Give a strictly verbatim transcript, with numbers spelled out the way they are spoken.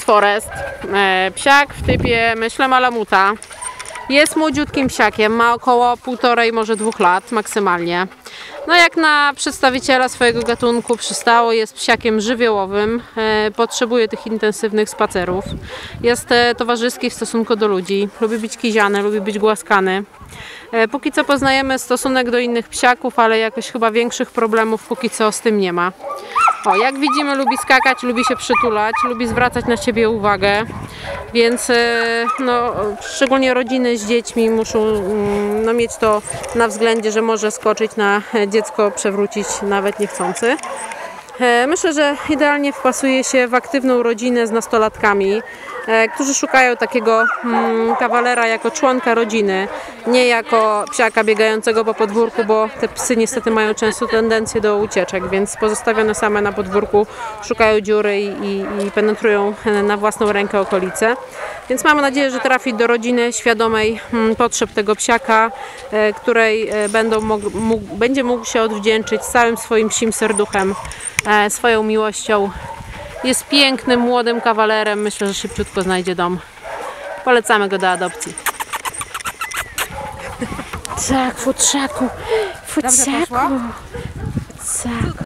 jest Forest, psiak w typie, myślę, malamuta. Jest młodziutkim psiakiem, ma około półtorej, może dwóch lat maksymalnie. No jak na przedstawiciela swojego gatunku przystało, jest psiakiem żywiołowym, potrzebuje tych intensywnych spacerów. Jest towarzyski w stosunku do ludzi, lubi być kiziany, lubi być głaskany. Póki co poznajemy stosunek do innych psiaków, ale jakoś chyba większych problemów póki co z tym nie ma. O, jak widzimy, lubi skakać, lubi się przytulać, lubi zwracać na siebie uwagę, więc no, szczególnie rodziny z dziećmi muszą no, mieć to na względzie, że może skoczyć na dziecko, przewrócić nawet niechcący. Myślę, że idealnie wpasuje się w aktywną rodzinę z nastolatkami, którzy szukają takiego kawalera jako członka rodziny, nie jako psiaka biegającego po podwórku, bo te psy niestety mają często tendencję do ucieczek, więc pozostawione same na podwórku szukają dziury i, i, i penetrują na własną rękę okolice. Więc mamy nadzieję, że trafi do rodziny świadomej potrzeb tego psiaka, której będą mógł, będzie mógł się odwdzięczyć całym swoim psim serduchem, swoją miłością. Jest pięknym, młodym kawalerem. Myślę, że szybciutko znajdzie dom. Polecamy go do adopcji. Tak, futrzaku, futrzaku.